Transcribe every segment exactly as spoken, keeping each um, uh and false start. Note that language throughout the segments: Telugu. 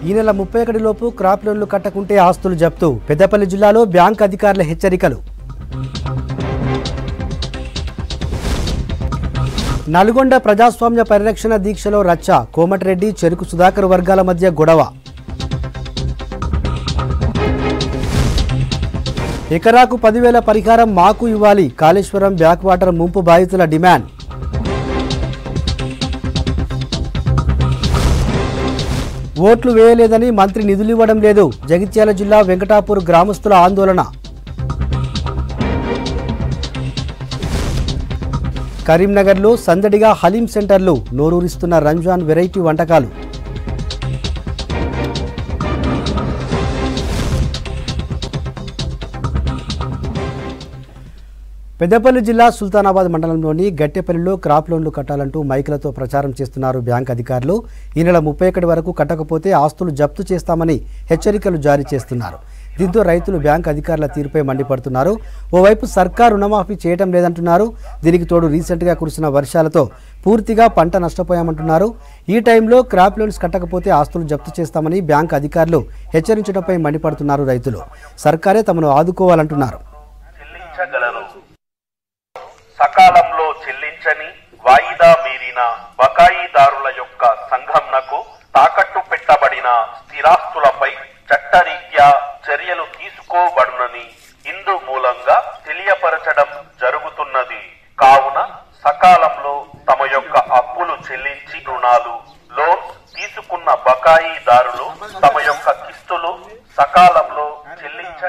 ఈ నెల ముప్పై ఒకటి లోపు క్రాప్ లోన్లు కట్టకుంటే ఆస్తులు జప్తు. పెద్దపల్లి జిల్లాలో బ్యాంక్ అధికారుల హెచ్చరికలు. నల్గొండ ప్రజాస్వామ్య పరిరక్షణ దీక్షలో రచ్చ. కోమటిరెడ్డి, చెరుకు సుధాకర్ వర్గాల మధ్య గొడవ. ఎకరాకు పదివేల పరిహారం మాకు ఇవ్వాలి. కాళేశ్వరం బ్యాక్ వాటర్ ముంపు బాధితుల డిమాండ్. ఓట్లు వేయలేదని మంత్రి నిధులు ఇవ్వడం లేదు. జగిత్యాల జిల్లా వెంకటాపూర్ గ్రామస్తుల ఆందోళన. కరీంనగర్లో సందడిగా హలీం సెంటర్లు. నోరూరిస్తున్న రంజాన్ వెరైటీ వంటకాలు. పెద్దపల్లి జిల్లా సుల్తానాబాద్ మండలంలోని గట్టెపల్లిలో క్రాప్ లోన్లు కట్టాలంటూ మైకులతో ప్రచారం చేస్తున్నారు బ్యాంక్ అధికారులు. ఈ నెల ముప్పై ఒకటి వరకు కట్టకపోతే ఆస్తులు జప్తు చేస్తామని హెచ్చరికలు జారీ చేస్తున్నారు. దీంతో రైతులు బ్యాంక్ అధికారుల తీరుపై మండిపడుతున్నారు. ఓవైపు సర్కారు రుణమాఫీ చేయడం లేదంటున్నారు. దీనికి తోడు రీసెంట్గా కురిసిన వర్షాలతో పూర్తిగా పంట నష్టపోయామంటున్నారు. ఈ టైంలో క్రాప్ లోన్స్ కట్టకపోతే ఆస్తులు జప్తు చేస్తామని బ్యాంక్ అధికారులు హెచ్చరించడంపై మండిపడుతున్నారు రైతులు. సర్కారే తమను ఆదుకోవాలంటున్నారు. సకాలంలో చెల్లించని వాయిదా మీరిన బకాయిదారుల యొక్క సంఘంనకు తాకట్టు పెట్టబడిన స్థిరాస్తులపై చట్టరీత్యా చర్యలు తీసుకోబడునని ఇందు మూలంగా తెలియపరచడం జరుగుతున్నది. కావున సకాలంలో తమ యొక్క అప్పులు చెల్లించి రుణాలు లోన్ తీసుకున్న బకాయిదారులు తమ యొక్క కిస్తులు సకాలంలో చెల్లించ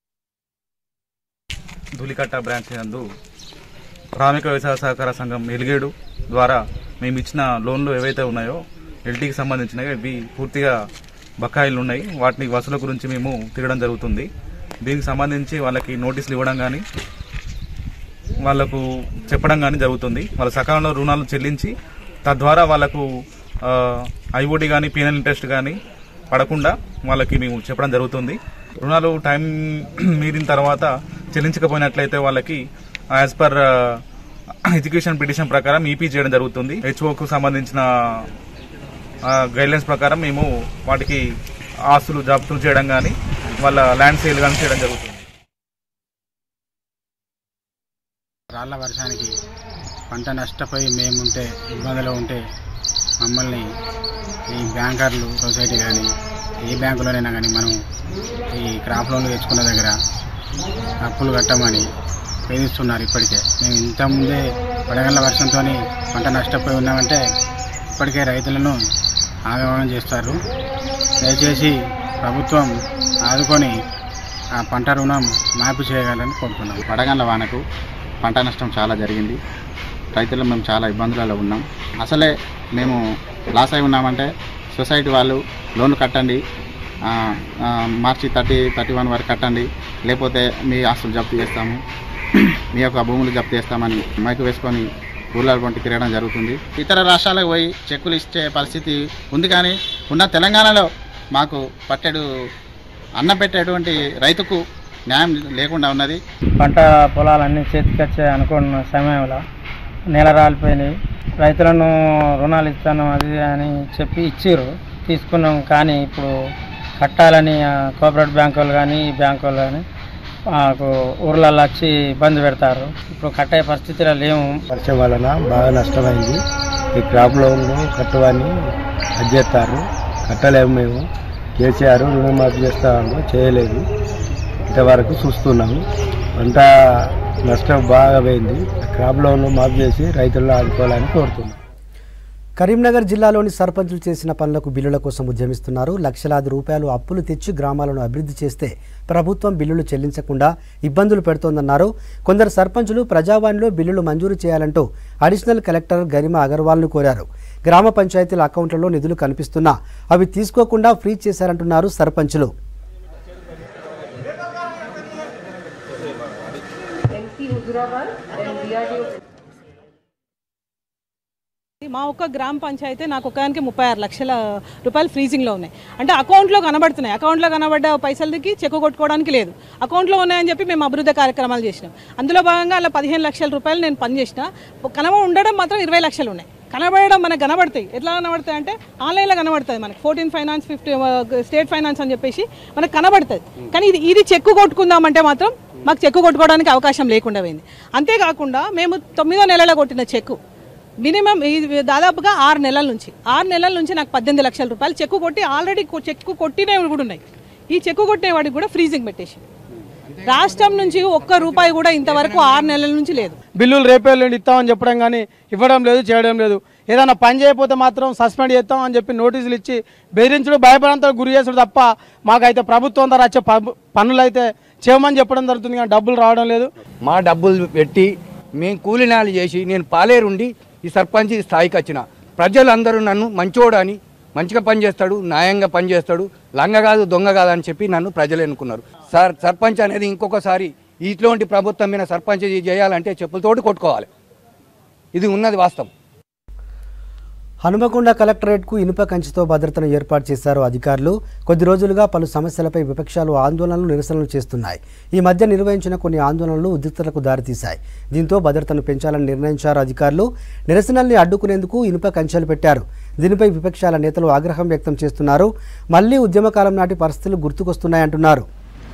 ధూళికట్ట బ్రాంచ్ నందు ప్రాథమిక వ్యవసాయ సహకార సంఘం ఎలిగేడు ద్వారా మేము ఇచ్చిన లోన్లు ఏవైతే ఉన్నాయో ఎల్టీకి సంబంధించినవి ఇవి పూర్తిగా బకాయిలు ఉన్నాయి. వాటిని వసూలు గురించి మేము తిరగడం జరుగుతుంది. దీనికి సంబంధించి వాళ్ళకి నోటీసులు ఇవ్వడం కానీ వాళ్లకు చెప్పడం కానీ జరుగుతుంది. వాళ్ళ సకాలంలో రుణాలు చెల్లించి తద్వారా వాళ్లకు ఐఓడి కానీ పీనల్ ఇంట్రెస్ట్ కానీ పడకుండా వాళ్ళకి మేము చెప్పడం జరుగుతుంది. రుణాలు టైం మీరిన తర్వాత చెల్లించకపోయినట్లయితే వాళ్ళకి యాజ్ పర్ ఎడ్యుకేషన్ పిటిషన్ ప్రకారం ఈపీ చేయడం జరుగుతుంది. హెచ్ఓకు సంబంధించిన గైడ్లైన్స్ ప్రకారం మేము వాటికి ఆస్తులు జప్తులు చేయడం కానీ వాళ్ళ ల్యాండ్ సేల్ కానీ చేయడం జరుగుతుంది. రాళ్ల వర్షానికి పంట నష్టపోయి మేముంటే ఇబ్బందులు ఉంటే మమ్మల్ని ఈ బ్యాంకర్లు సొసైటీ కానీ ఏ బ్యాంకులోనైనా కానీ మనం ఈ క్రాప్ లోన్లు తెచ్చుకున్న దగ్గర అప్పులు కట్టమని వేధిస్తున్నారు. ఇప్పటికే మేము ఇంతకుముందే వడగళ్ల వర్షంతో పంట నష్టపోయి ఉన్నామంటే ఇప్పటికే రైతులను ఆగమనం చేస్తారు. దయచేసి ప్రభుత్వం ఆదుకొని ఆ పంట రుణం మాఫీ చేయగలని కోరుతున్నాం. వడగళ్ల వానకు పంట నష్టం చాలా జరిగింది. రైతులు మేము చాలా ఇబ్బందులలో ఉన్నాం. అసలే మేము లాస్ అయి ఉన్నామంటే సొసైటీ వాళ్ళు లోన్లు కట్టండి, మార్చి థర్టీ థర్టీ వన్ వరకు కట్టండి, లేకపోతే మీ ఆస్తులు జప్తు చేస్తాము, మీ యొక్క భూములు జప్తు చేస్తామని మైకు వేసుకొని ఊళ్ళ వంటి తిరగడం జరుగుతుంది. ఇతర రాష్ట్రాలకు పోయి చెక్కులు ఇచ్చే పరిస్థితి ఉంది. కానీ ఉన్న తెలంగాణలో మాకు పట్టెడు అన్నం పెట్టేటువంటి రైతుకు న్యాయం లేకుండా ఉన్నది. పంట పొలాలన్నీ చేతికొచ్చే అనుకున్న సమయంలో నెల రాలిపోయినాయి. రైతులను రుణాలు ఇస్తాను అది అని చెప్పి ఇచ్చిర్రు, తీసుకున్నాం. కానీ ఇప్పుడు కట్టాలని కోఆపరేటివ్ బ్యాంకులు కానీ ఈ బ్యాంకులు కానీ మాకు ఊర్లలో వచ్చి ఇబ్బంది పెడతారు. ఇప్పుడు కట్టే పరిస్థితిలో లేవు. వర్షం వలన బాగా నష్టమైంది. ఈ క్రాప్ లోన్లు కట్టవని అడ్జేస్తారు. కట్టలేము. మేము కేసీఆర్ రుణమాఫీ చేస్తాము, చేయలేదు. ఇంతవరకు చూస్తున్నాము. పంట నష్టం బాగా పోయింది. క్రాప్ లోన్లు మాఫీ చేసి రైతులను ఆదుకోవాలని కోరుతున్నాం. కరీంనగర్ జిల్లాలోని సర్పంచులు చేసిన పనులకు బిల్లుల కోసం ఉద్యమిస్తున్నారు. లక్షలాది రూపాయలు అప్పులు తెచ్చి గ్రామాలను అభివృద్ధి చేస్తే ప్రభుత్వం బిల్లులు చెల్లించకుండా ఇబ్బందులు పెడుతోందన్నారు. కొందరు సర్పంచులు ప్రజావాణిలో బిల్లులు మంజూరు చేయాలంటూ అడిషనల్ కలెక్టర్ గరిమా అగర్వాల్ను కోరారు. గ్రామ పంచాయతీల అకౌంట్లలో నిధులు కనిపిస్తున్నా అవి తీసుకోకుండా ఫ్రీజ్ చేశారంటున్నారు సర్పంచులు. మా ఒక్క గ్రామ పంచాయతీ నాకు ఒక్కదానికి ముప్పై ఆరు లక్షల రూపాయలు ఫ్రీజింగ్లో ఉన్నాయి. అంటే అకౌంట్లో కనబడుతున్నాయి. అకౌంట్లో కనబడ్డ పైసలకి చెక్కు కొట్టుకోవడానికి లేదు. అకౌంట్లో ఉన్నాయని చెప్పి మేము అభివృద్ధి కార్యక్రమాలు చేసినాం. అందులో భాగంగా అలా పదిహేను లక్షల రూపాయలు నేను పనిచేసిన. కనవ ఉండడం మాత్రం ఇరవై లక్షలు ఉన్నాయి. కనబడడం మనకు కనబడతాయి. ఎట్లా కనబడతాయి అంటే ఆన్లైన్లో కనబడుతుంది మనకి fourteen finance fifty state finance అని చెప్పేసి మనకు కనబడుతుంది. కానీ ఇది ఇది చెక్కు కొట్టుకుందామంటే మాత్రం మాకు చెక్కు కొట్టుకోవడానికి అవకాశం లేకుండా పోయింది. అంతేకాకుండా మేము తొమ్మిదో నెలలో కొట్టిన చెక్కు మినిమం దాదాపుగా ఆరు నెలల నుంచి ఆరు నెలల నుంచి నాకు పద్దెనిమిది లక్షల రూపాయలు చెక్కు కొట్టి ఆల్రెడీ చెక్కు కొట్టినవి కూడా ఉన్నాయి. ఈ చెక్కు కొట్టిన వాడికి కూడా ఫ్రీజింగ్ పెట్టేసి రాష్ట్రం నుంచి ఒక్క రూపాయి కూడా ఇంతవరకు ఆరు నెలల నుంచి లేదు. బిల్లులు రేపేళ్ళు ఇస్తామని చెప్పడం కానీ ఇవ్వడం లేదు, చేయడం లేదు. ఏదైనా పని చేయకపోతే మాత్రం సస్పెండ్ చేస్తాం అని చెప్పి నోటీసులు ఇచ్చి బెదిరించడం, భయపడంతో గురి చేసుడు తప్ప మాకైతే ప్రభుత్వం ద్వారా వచ్చే పనులు అయితే చేయమని చెప్పడం జరుగుతుంది కానీ డబ్బులు రావడం లేదు. మా డబ్బులు పెట్టి మేము కూలినాలు చేసి నేను పాలేరుండి ఈ సర్పంచ్ స్థాయికి వచ్చిన ప్రజలందరూ నన్ను మంచోడని, మంచిగా పనిచేస్తాడు, న్యాయంగా పనిచేస్తాడు, లంగ కాదు దొంగ కాదు అని చెప్పి నన్ను ప్రజలు ఎన్నుకున్నారు. సార్ సర్పంచ్ అనేది ఇంకొకసారి ఇట్లాంటి ప్రభుత్వం మీద సర్పంచ్ చేయాలంటే చెప్పులతోటి కొట్టుకోవాలి. ఇది ఉన్నది వాస్తవం. హనుమకొండ కలెక్టరేట్కు ఇనుప కంచెతో భద్రతను ఏర్పాటు చేశారు అధికారులు. కొద్ది రోజులుగా పలు సమస్యలపై విపక్షాలు ఆందోళనలు, నిరసనలు చేస్తున్నాయి. ఈ మధ్య నిర్వహించిన కొన్ని ఆందోళనలు ఉద్రిక్తతలకు దారితీశాయి. దీంతో భద్రతను పెంచాలని నిర్ణయించారు అధికారులు. నిరసనల్ని అడ్డుకునేందుకు ఇనుప కంచెలు పెట్టారు. దీనిపై విపక్షాల నేతలు ఆగ్రహం వ్యక్తం చేస్తున్నారు. మళ్లీ ఉద్యమకాలం నాటి పరిస్థితులు గుర్తుకొస్తున్నాయంటున్నారు.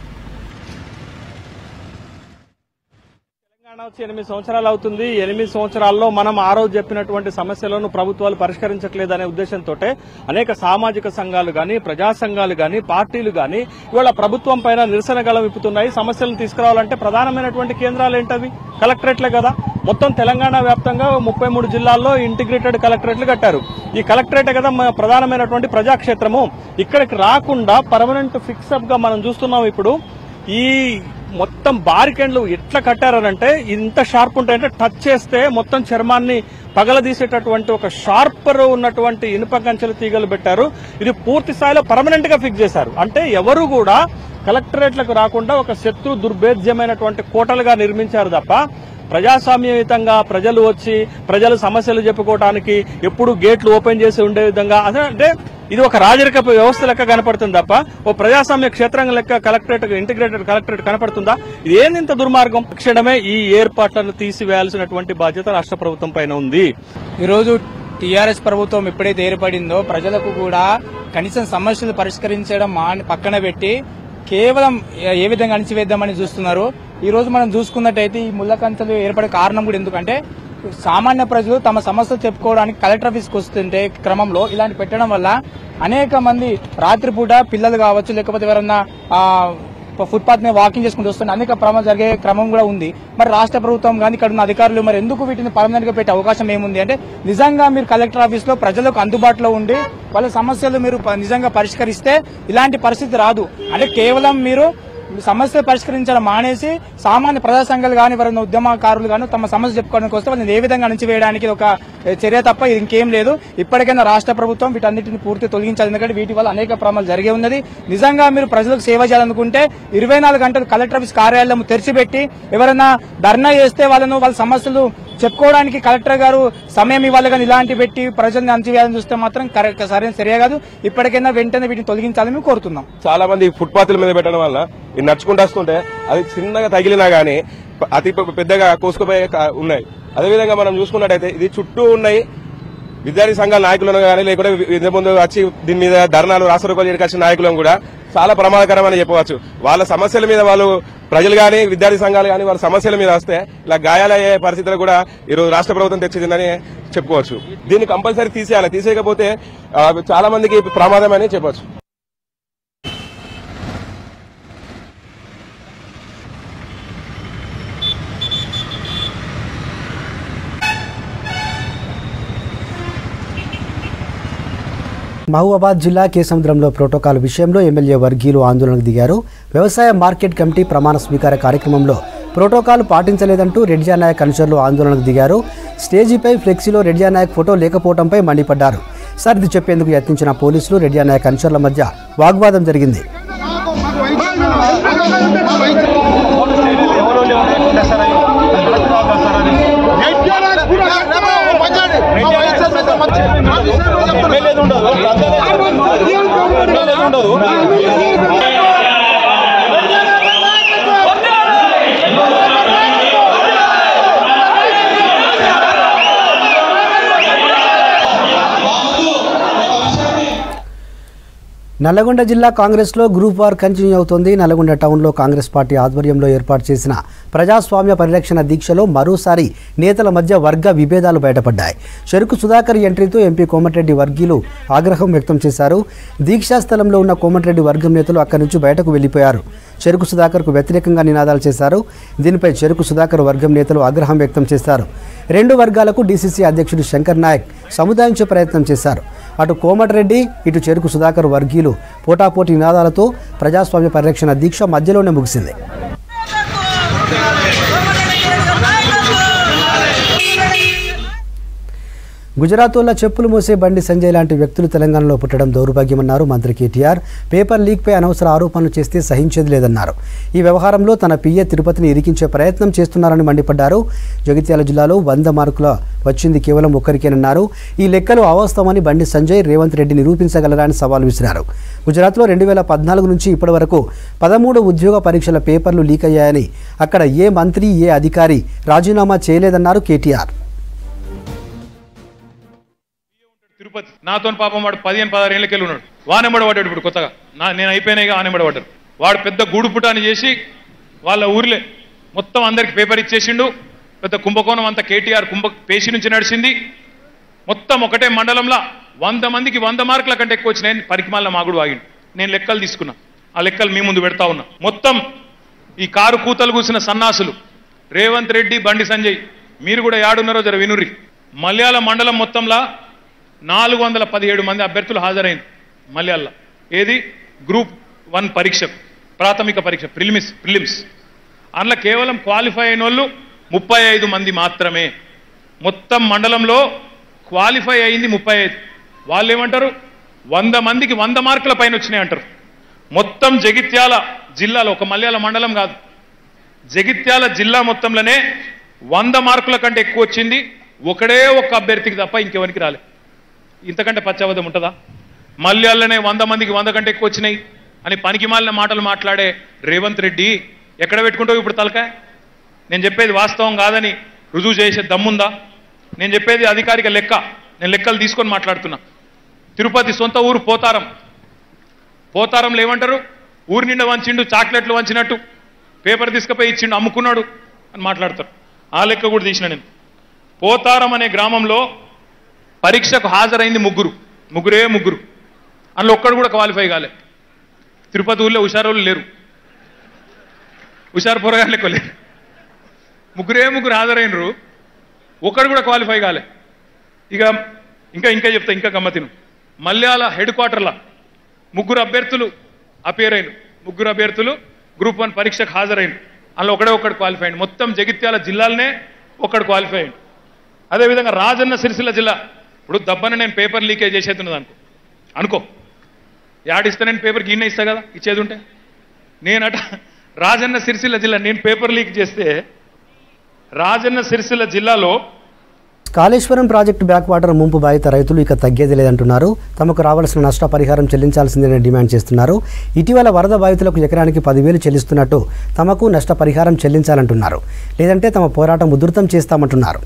ఎనిమిది సంవత్సరాలు అవుతుంది. ఎనిమిది సంవత్సరాల్లో మనం ఆ రోజు చెప్పినటువంటి సమస్యలను ప్రభుత్వాలు పరిష్కరించట్లేదనే ఉద్దేశంతో అనేక సామాజిక సంఘాలు గాని, ప్రజా సంఘాలు గాని, పార్టీలు గాని ఇవాళ ప్రభుత్వం పైన నిరసన గళం విప్పుతున్నాయి. సమస్యలను తీసుకురావాలంటే ప్రధానమైనటువంటి కేంద్రాలు ఏంటవి? కలెక్టరేట్లే కదా. మొత్తం తెలంగాణ వ్యాప్తంగా ముప్పై మూడు జిల్లాల్లో ఇంటిగ్రేటెడ్ కలెక్టరేట్లు కట్టారు. ఈ కలెక్టరేటే కదా ప్రధానమైనటువంటి ప్రజాక్షేత్రము. ఇక్కడికి రాకుండా పర్మనెంట్ ఫిక్సప్ గా మనం చూస్తున్నాం. ఇప్పుడు ఈ మొత్తం బారికేడ్లు ఎట్లా కట్టారనంటే ఇంత షార్ప్ ఉంటాయంటే టచ్ చేస్తే మొత్తం చర్మాన్ని పగలదీసేటటువంటి ఒక షార్పర్ ఉన్నటువంటి ఇనుప కంచెల తీగలు పెట్టారు. ఇది పూర్తి స్థాయిలో పర్మనెంట్ గా ఫిక్స్ చేశారు. అంటే ఎవరు కూడా కలెక్టరేట్లకు రాకుండా ఒక శత్రు దుర్భేద్యమైనటువంటి కోటలుగా నిర్మించారు తప్ప ప్రజాస్వామ్యయుతంగా ప్రజలు వచ్చి ప్రజలు సమస్యలు చెప్పుకోవడానికి ఎప్పుడు గేట్లు ఓపెన్ చేసి ఉండే విధంగా అంటే ఇది ఒక రాజరిక వ్యవస్థ లెక్క కనపడుతుంది తప్ప ఓ ప్రజాస్వామ్య క్షేత్రం లెక్క కలెక్టరేట్ ఇంటిగ్రేటెడ్ కలెక్టరేట్ కనపడుతుందా? ఇది ఏంది ఇంత దుర్మార్గం? తక్షణమే ఈ ఏర్పాట్లను తీసివేయాల్సినటువంటి బాధ్యత రాష్ట్ర ప్రభుత్వం పైన ఉంది. ఈరోజు టీఆర్ఎస్ ప్రభుత్వం ఎప్పుడైతే ఏర్పడిందో ప్రజలకు కూడా కనీసం సమస్యలు పరిష్కరించడం పక్కన పెట్టి కేవలం ఏ విధంగా అణిచివేద్దామని చూస్తున్నారు. ఈ రోజు మనం చూసుకున్నట్టయితే ఈ ముళ్ళ కంచెలు ఏర్పడే కారణం కూడా ఎందుకంటే సామాన్య ప్రజలు తమ సమస్యలు చెప్పుకోవడానికి కలెక్టర్ ఆఫీస్కి వస్తుంటే క్రమంలో ఇలాంటి పెట్టడం వల్ల అనేక మంది రాత్రిపూట పిల్లలు కావచ్చు లేకపోతే ఎవరన్నా ఫుట్పాత్ మీద వాకింగ్ చేసుకుంటూ వస్తున్న అనేక ప్రమాదాలు జరిగే క్రమం కూడా ఉంది. మరి రాష్ట్ర ప్రభుత్వం కానీ ఇక్కడ ఉన్న అధికారులు మరి ఎందుకు వీటిని పర్మనెంట్ గా పెట్టే అవకాశం ఏముంది అంటే నిజంగా మీరు కలెక్టర్ ఆఫీస్ లో ప్రజలకు అందుబాటులో ఉండి వాళ్ళ సమస్యలు మీరు నిజంగా పరిష్కరిస్తే ఇలాంటి పరిస్థితి రాదు. అంటే కేవలం మీరు సమస్యలు పరిష్కరించడం మానేసి సామాన్య ప్రజా సంఘాలు కానీ ఎవరైనా ఉద్యమకారులు కానీ తమ సమస్య చెప్పుకోవడానికి వస్తే వాళ్ళని ఏ విధంగా అణిచివేయడానికి ఒక చర్య తప్ప ఇంకేం లేదు. ఇప్పటికైనా రాష్ట్ర ప్రభుత్వం వీటన్నిటిని పూర్తి తొలగించాలి. ఎందుకంటే వీటి వల్ల అనేక ప్రమాదాలు జరిగే ఉన్నది. నిజంగా మీరు ప్రజలకు సేవ చేయాలనుకుంటే ఇరవై నాలుగు గంటలు కలెక్టర్ ఆఫీస్ కార్యాలయం తెరిచిపెట్టి ఎవరైనా ధర్నా చేస్తే వాళ్ళను వాళ్ళ సమస్యలు చెప్పుకోవడానికి కలెక్టర్ గారు సమయం ఇవ్వాలి కానీ ఇలాంటి పెట్టి ప్రజల్ని అంచివేయాలని చూస్తే మాత్రం సరైన చర్య కాదు. ఇప్పటికైనా వెంటనే వీటిని తొలగించాలని మేము కోరుతున్నాం. చాలా మంది ఫుట్పాత్ల మీద పెట్టడం వల్ల నడుచుకుంటూ వస్తుంటే అది చిన్నగా తగిలినా గానీ అతి పెద్దగా కోసుకుపోయే ఉన్నాయి. అదేవిధంగా మనం చూసుకున్నట్టయితే ఇది చుట్టూ ఉన్నాయి విద్యార్థి సంఘాల నాయకులను కానీ లేకుంటే ఇంత ముందు వచ్చి దీని మీద ధర్నాలు రాష్ట్రపతి వచ్చిన నాయకులను కూడా చాలా ప్రమాదకరమని చెప్పవచ్చు. వాళ్ళ సమస్యల మీద వాళ్ళు ప్రజలు కానీ విద్యార్థి సంఘాలు కానీ వాళ్ళ సమస్యల మీద వస్తే ఇలా గాయాలయ్యే పరిస్థితులు కూడా ఈరోజు రాష్ట్ర ప్రభుత్వం తెచ్చిందని చెప్పుకోవచ్చు. దీన్ని కంపల్సరీ తీసేయాలి. తీసేయకపోతే చాలా మందికి ప్రమాదం అని చెప్పవచ్చు. మహబూబాబాద్ జిల్లా కేసముద్రంలో ప్రోటోకాల్ విషయంలో ఎమ్మెల్యే వర్గీయులు ఆందోళనకు దిగారు. వ్యవసాయ మార్కెట్ కమిటీ ప్రమాణ స్వీకార కార్యక్రమంలో ప్రోటోకాల్ పాటించలేదంటూ రెడ్జా నాయక్ అనుచరులు ఆందోళనకు దిగారు. స్టేజీపై ఫ్లెక్సీలో రెడ్జా నాయక్ ఫోటో లేకపోవడంపై మండిపడ్డారు. సర్ది చెప్పేందుకు యత్నించిన పోలీసులు రెడ్జా నాయక్ అనుచరుల మధ్య వాగ్వాదం జరిగింది. నల్లగొండ జిల్లా కాంగ్రెస్లో గ్రూప్ వార్ కంటిన్యూ అవుతోంది. నల్లగొండ టౌన్లో కాంగ్రెస్ పార్టీ ఆధ్వర్యంలో ఏర్పాటు చేసిన ప్రజాస్వామ్య పరిరక్షణ దీక్షలో మరోసారి నేతల మధ్య వర్గ విభేదాలు బయటపడ్డాయి. చెరుకు సుధాకర్ ఎంట్రీతో ఎంపీ కోమటిరెడ్డి వర్గీయులు ఆగ్రహం వ్యక్తం చేశారు. దీక్షా స్థలంలో ఉన్న కోమటిరెడ్డి వర్గం నేతలు అక్కడి నుంచి బయటకు వెళ్లిపోయారు. చెరుకు సుధాకర్కు వ్యతిరేకంగా నినాదాలు చేశారు. దీనిపై చెరుకు సుధాకర్ వర్గం నేతలు ఆగ్రహం వ్యక్తం చేశారు. రెండు వర్గాలకు డీసీసీ అధ్యక్షుడు శంకర్ నాయక్ సముదాయించే ప్రయత్నం చేశారు. అటు కోమటిరెడ్డి ఇటు చెరుకు సుధాకర్ వర్గీయులు పోటాపోటీ నినాదాలతో ప్రజాస్వామ్య పరిరక్షణ దీక్ష మధ్యలోనే ముగిసింది. గుజరాత్లో చెప్పులు మోసే బండి సంజయ్ లాంటి వ్యక్తులు తెలంగాణలో పుట్టడం దౌర్భాగ్యమన్నారు మంత్రి కేటీఆర్. పేపర్ లీక్పై అనవసర ఆరోపణలు చేస్తే సహించేది లేదన్నారు. ఈ వ్యవహారంలో తన పిఏ తిరుపతిని ఇరికించే ప్రయత్నం చేస్తున్నారని మండిపడ్డారు. జగిత్యాల జిల్లాలో వంద మార్కుల వచ్చింది కేవలం ఒక్కరికేనన్నారు. ఈ లెక్కలు అవాస్తవమని బండి సంజయ్ రేవంత్ రెడ్డి నిరూపించగలరా అని సవాల్ విసిరారు. గుజరాత్లో రెండు వేల పద్నాలుగు నుంచి ఇప్పటి వరకు పదమూడు ఉద్యోగ పరీక్షల పేపర్లు లీక్ అయ్యాయని, అక్కడ ఏ మంత్రి ఏ అధికారి రాజీనామా చేయలేదన్నారు కేటీఆర్. తిరుపతి నాతో పాపం వాడు పదిహేను పదహారు ఏళ్ళకెళ్ళి ఉన్నాడు. వానెంబడ పడ్డాడు. ఇప్పుడు కొత్తగా నా నేను అయిపోయినాయిగా ఆనెంబడ పడ్డాడు. వాడు పెద్ద గూడు పుటాన్ని చేసి వాళ్ళ ఊర్లే మొత్తం అందరికి పేపర్ ఇచ్చేసిండు. పెద్ద కుంభకోణం అంతా కేటీఆర్ కుంభ పేషి నుంచి నడిచింది. మొత్తం ఒకటే మండలంలో వంద మందికి వంద మార్కుల కంటే ఎక్కువ వచ్చినాయని పరికిమాల మాగుడు ఆగిండు. నేను లెక్కలు తీసుకున్నా. ఆ లెక్కలు మీ ముందు పెడతా ఉన్నా. మొత్తం ఈ కారు కూతలు కూసిన సన్నాసులు రేవంత్ రెడ్డి బండి సంజయ్ మీరు కూడా యాడున్నారో జర వినుర్రి. మలయాళ మండలం మొత్తంలో నాలుగు వందల పదిహేడు మంది అభ్యర్థులు హాజరైంది. మలయాళ ఏది గ్రూప్ వన్ పరీక్ష ప్రాథమిక పరీక్ష ప్రిలిమ్స్ ప్రిలిమ్స్ అందులో కేవలం క్వాలిఫై అయిన వాళ్ళు ముప్పై ఐదు మంది మాత్రమే. మొత్తం మండలంలో క్వాలిఫై అయింది ముప్పై ఐదు. వాళ్ళు ఏమంటారు వంద మందికి వంద మార్కుల పైన వచ్చినాయి అంటారు. మొత్తం జగిత్యాల జిల్లాలో ఒక మలయాళ మండలం కాదు, జగిత్యాల జిల్లా మొత్తంలోనే వంద మార్కుల కంటే ఎక్కువ వచ్చింది ఒకడే ఒక్క అభ్యర్థికి తప్ప ఇంకెవరికి రాలేదు. ఇంతకంటే పచ్చబద్ధం ఉంటుందా? మల్యాళ్ళనే వంద మందికి వంద కంటే ఎక్కువ వచ్చినాయి అని పనికి మాలిన మాటలు మాట్లాడే రేవంత్ రెడ్డి ఎక్కడ పెట్టుకుంటావు ఇప్పుడు తలకాయ? నేను చెప్పేది వాస్తవం కాదని రుజువు చేసే దమ్ముందా? నేను చెప్పేది అధికారిక లెక్క. నేను లెక్కలు తీసుకొని మాట్లాడుతున్నా. తిరుపతి సొంత ఊరు పోతారం. పోతారంలో ఏమంటారు? ఊరి నిండా వంచిండు, చాక్లెట్లు వంచినట్టు పేపర్ తీసుకుపోయి ఇచ్చిండు, అమ్ముకున్నాడు అని మాట్లాడతారు. ఆ లెక్క కూడా తీసిన నేను. పోతారం అనే గ్రామంలో పరీక్షకు హాజరైంది ముగ్గురు ముగ్గురే ముగ్గురు అందులో ఒక్కడు కూడా క్వాలిఫై కాలే. తిరుపతి ఊళ్ళో హుషారోళ్ళు లేరు, హుషారు పొరగారు లెక్క లేరు. ముగ్గురే ముగ్గురు హాజరైనరు, ఒక్కడు కూడా క్వాలిఫై కాలే. ఇక ఇంకా ఇంకా చెప్తా, ఇంకా గమ్మతిను. మల్యాల హెడ్ క్వార్టర్ల ముగ్గురు అభ్యర్థులు అపేర్ అయిన ముగ్గురు అభ్యర్థులు గ్రూప్ వన్ పరీక్షకు హాజరైండు. అందులో ఒకడే ఒక్కడు క్వాలిఫై అయింది. మొత్తం జగిత్యాల జిల్లాలనే ఒక్కడు క్వాలిఫై అయింది. అదేవిధంగా రాజన్న సిరిసిల్ల జిల్లా ఇప్పుడు దబ్బన నేను పేపర్ లీకేజ్ చేసేస్తున్నది అనుకో అనుకో యాడిస్తా నేను పేపర్కి ఈయన ఇస్తా కదా ఇచ్చేది ఉంటే. నేనట రాజన్న సిరిసిల్ల జిల్లా నేను పేపర్ లీక్ చేస్తే రాజన్న సిరిసిల్ల జిల్లాలో కాళేశ్వరం ప్రాజెక్టు బ్యాక్ వాటర్ ముంపు బాధిత రైతులు ఇక తగ్గేది లేదంటున్నారు. తమకు రావాల్సిన నష్టపరిహారం చెల్లించాల్సిందేనని డిమాండ్ చేస్తున్నారు. ఇటీవల వరద బాధితులకు ఎకరానికి పదివేలు చెల్లిస్తున్నట్టు తమకు నష్టపరిహారం చెల్లించాలంటున్నారు. లేదంటే తమ పోరాటం ఉధృతం చేస్తామంటున్నారు.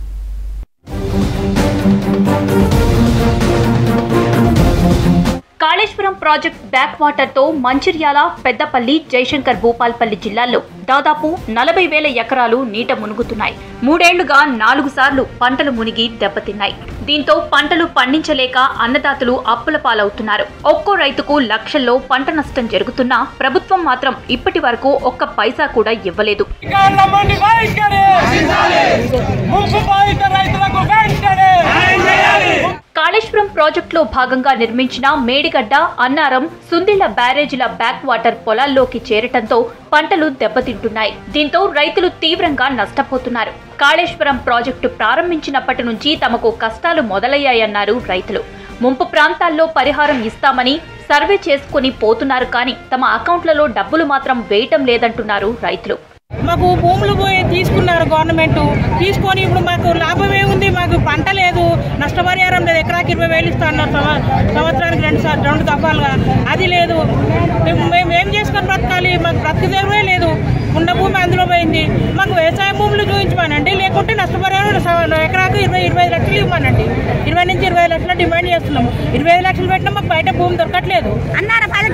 కాళేశ్వరం ప్రాజెక్ట్ బ్యాక్ వాటర్ తో మంచిర్యాల, పెద్దపల్లి, జయశంకర్ భూపాల్పల్లి జిల్లాల్లో దాదాపు నలభై వేల ఎకరాలు నీట మునుగుతున్నాయి. మూడేళ్లుగా నాలుగు సార్లు పంటలు మునిగి దెబ్బతిన్నాయి. దీంతో పంటలు పండించలేక అన్నదాతలు అప్పుల పాలవుతున్నారు. ఒక్కో రైతుకు లక్షల్లో పంట నష్టం జరుగుతున్నా ప్రభుత్వం మాత్రం ఇప్పటి వరకు ఒక్క పైసా కూడా ఇవ్వలేదు. కాళేశ్వరం ప్రాజెక్టులో భాగంగా నిర్మించిన మేడిగడ్డ, అన్నారం, సుందిళ్ల బ్యారేజీల బ్యాక్ వాటర్ పొలాల్లోకి చేరటంతో పంటలు దెబ్బతింటున్నాయి. దీంతో రైతులు తీవ్రంగా నష్టపోతున్నారు. కాళేశ్వరం ప్రాజెక్టు ప్రారంభించినప్పటి నుంచి తమకు కష్టాలు మొదలయ్యాయన్నారు రైతులు. ముంపు ప్రాంతాల్లో పరిహారం ఇస్తామని సర్వే చేసుకుని పోతున్నారు కానీ తమ అకౌంట్లలో డబ్బులు మాత్రం వేయటం లేదంటున్నారు రైతులు. మాకు భూములు పోయి తీసుకున్నారు గవర్నమెంట్, తీసుకొని ఇప్పుడు మాకు లాభం ఏముంది? మాకు పంట లేదు, నష్టపరిహారం లేదు. ఎకరాకి ఇరవై వేలు ఇస్తా అన్నారు సంవత్సరానికి రెండు సార్లు రెండు దఫాలుగా, అది లేదు. మేము ఏం చేసుకొని బ్రతకాలి? మాకు బ్రతుకు తెరువే లేదు. ఉన్న భూమి అందులో పోయింది. మాకు వ్యవసాయ భూములు చూపించమనండి, లేకుంటే నష్టపరిహారం ఎకరాకు ఇరవై ఇరవై ఐదు లక్షలు ఇవ్వమనండి. ఇరవై నుంచి ఇరవై లక్షలు డిమాండ్ చేస్తున్నాము. ఇరవై ఐదు లక్షలు పెట్టినా మాకు బయట భూమి దొరకట్లేదు. అన్నార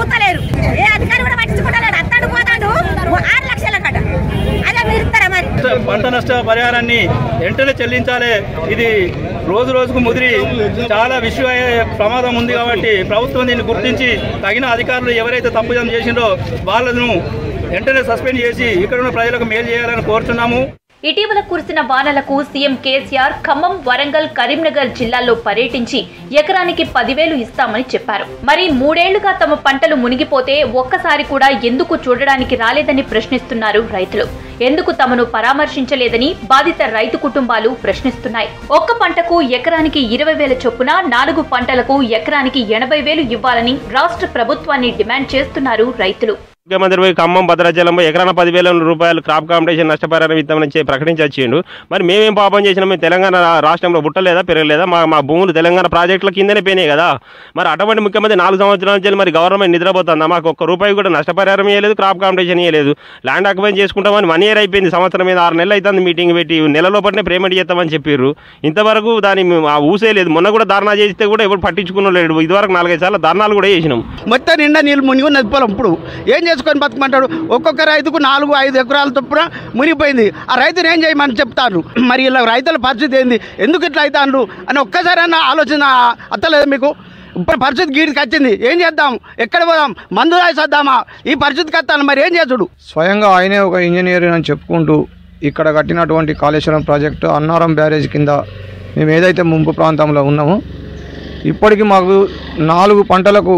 చూస్తలేరు. ఏ అధికారి కూడా పట్టించుకుంటలేడు. అత్తాడు పోతాడు ఆరు లక్షల కట్ట అదే మీరు ఇస్తారా మరి? పంట నష్ట పరిహారాన్ని వెంటనే చెల్లించాలి. ఇది రోజు రోజుకు ముదిరి చాలా విషయం అయ్యే ప్రమాదం ఉంది కాబట్టి ప్రభుత్వం దీన్ని గుర్తించి తగిన అధికారులు ఎవరైతే తప్పుదం చేసిండో వాళ్ళను వెంటనే సస్పెండ్ చేసి ఇక్కడ ఉన్న ప్రజలకు మేలు చేయాలని కోరుతున్నాము. ఇటీవల కురిసిన వానలకు సీఎం కేసీఆర్ ఖమ్మం, వరంగల్, కరీంనగర్ జిల్లాల్లో పర్యటించి ఎకరానికి పదివేలు ఇస్తామని చెప్పారు. మరి మూడేళ్లుగా తమ పంటలు మునిగిపోతే ఒక్కసారి కూడా ఎందుకు చూడడానికి రాలేదని ప్రశ్నిస్తున్నారు రైతులు. ఎందుకు తమను పరామర్శించలేదని బాధిత రైతు కుటుంబాలు ప్రశ్నిస్తున్నాయి. ఒక్క పంటకు ఎకరానికి ఇరవై వేల చొప్పున నాలుగు పంటలకు ఎకరానికి ఎనభై వేలు ఇవ్వాలని రాష్ట్ర ప్రభుత్వాన్ని డిమాండ్ చేస్తున్నారు రైతులు. ముఖ్యమంత్రి ఖమ్మం, భద్రాచలం ఎకరాన పదివేల రూపాయలు క్రాప్ కాంపిటీషన్ నష్టపరిహారం ఇస్తామని ప్రకటించి వచ్చిండు. మరి మేమేం పాపం చేసినా మేము తెలంగాణ రాష్ట్రంలో పుట్టలేదా, పెరగలేదా? మా మా భూములు తెలంగాణ ప్రాజెక్టుల కిందనే పోయినాయి కదా. మరి అటువంటి ముఖ్యమంత్రి నాలుగు సంవత్సరాల నుంచి మరి గవర్నమెంట్ నిద్రపోతుందా? మాకు ఒక్క రూపాయి కూడా నష్టపరిహారం ఇవ్వలేదు, క్రాప్ కాంపిటీషన్ ఇవ్వలేదు. ల్యాండ్ అక్వైర్ చేసుకుంటామని వన్ ఇయర్ అయిపోయింది, సంవత్సరం మీద ఆరు నెలలు అవుతుంది మీటింగ్ పెట్టి. నెలలో పట్టినే పేమెంట్ చేస్తామని చెప్పారు. ఇంతవరకు దాని ఊసే లేదు. మొన్న కూడా ధర్నా చేస్తే కూడా ఎవరు పట్టించుకున్న లేడు. ఇదివరకు నాలుగైదు సార్లు ధర్నాలు కూడా చేసినాం. మొత్తం నిండా నీళ్ళు మునిగి ఉన్నది పొలం. ఇప్పుడు ఏం చేసుకొని బతుకమంటాడు? ఒక్కొక్క రైతుకు నాలుగు ఐదు ఎకరాల చొప్పున మునిగిపోయింది. ఆ రైతుని ఏం చేయమని చెప్తారు? మరి ఇలా రైతుల పరిస్థితి ఏంది, ఎందుకు ఇట్లా అవుతాను అని ఒక్కసారి అన్న ఆలోచన అత్తలేదు మీకు? ఇప్పుడు పరిస్థితి గీడికి వచ్చింది, ఏం చేద్దాం, ఎక్కడ పోదాం, మందు రాసేద్దామా? ఈ పరిస్థితికి వస్తాను, మరి ఏం చేసుడు? స్వయంగా ఆయనే ఒక ఇంజనీర్ అని చెప్పుకుంటూ ఇక్కడ కట్టినటువంటి కాళేశ్వరం ప్రాజెక్టు అన్నారం బ్యారేజ్ కింద మేము ఏదైతే ముంపు ప్రాంతంలో ఉన్నామో ఇప్పటికీ మాకు నాలుగు పంటలకు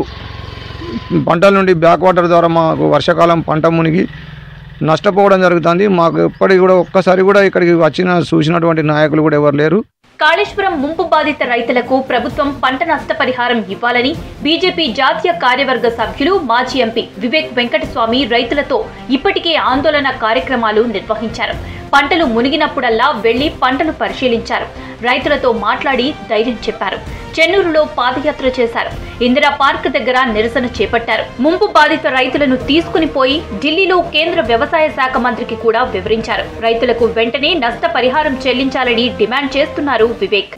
పంటల నుండి బ్యాక్ వాటర్ ద్వారా మాకు వర్షాకాలం పంట మునిగి నష్టపోవడం జరుగుతుంది. మాకు ఎప్పటికి కూడా ఒక్కసారి కూడా ఇక్కడికి వచ్చిన చూసినటువంటి నాయకులు కూడా ఎవరు లేరు. కాళేశ్వరం ముంపు బాధిత రైతులకు ప్రభుత్వం పంట నష్టపరిహారం ఇవ్వాలని బీజేపీ జాతీయ కార్యవర్గ సభ్యులు మాజీ ఎంపీ వివేక్ వెంకటస్వామి రైతులతో ఇప్పటికే ఆందోళన కార్యక్రమాలు నిర్వహించారు. పంటలు మునిగినప్పుడల్లా వెళ్లి పంటలు పరిశీలించారు. రైతులతో మాట్లాడి ధైర్యం చెప్పారు. చెన్నూరులో పాదయాత్ర చేశారు. ఇందిరా పార్క్ దగ్గర నిరసన చేపట్టారు. ముంపు బాధిత రైతులను తీసుకుని పోయి ఢిల్లీలో కేంద్ర వ్యవసాయ శాఖ మంత్రికి కూడా వివరించారు. రైతులకు వెంటనే నష్టపరిహారం చెల్లించాలని డిమాండ్ చేస్తున్నారు వివేక్.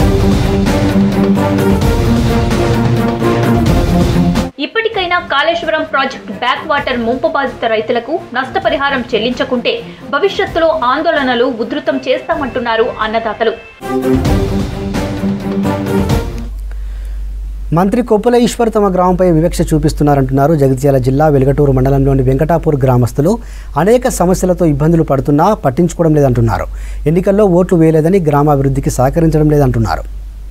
ఇప్పటికైనా కాళేశ్వరం ప్రాజెక్టు బ్యాక్ వాటర్ ముంపు బాధిత రైతులకు నష్టపరిహారం చెల్లించకుంటే భవిష్యత్తులో ఆందోళనలు ఉధృతం చేస్తామంటున్నారు అన్నదాతలు. మంత్రి కొప్పుల ఈశ్వర్ తమ గ్రామంపై వివక్ష చూపిస్తున్నారంటున్నారు జగిత్యాల జిల్లా వెలుగటూరు మండలంలోని వెంకటాపూర్ గ్రామస్తులు. అనేక సమస్యలతో ఇబ్బందులు పడుతున్నా పట్టించుకోవడం లేదంటున్నారు. ఎన్నికల్లో ఓట్లు వేయలేదని గ్రామాభివృద్ధికి సహకరించడం లేదంటున్నారు.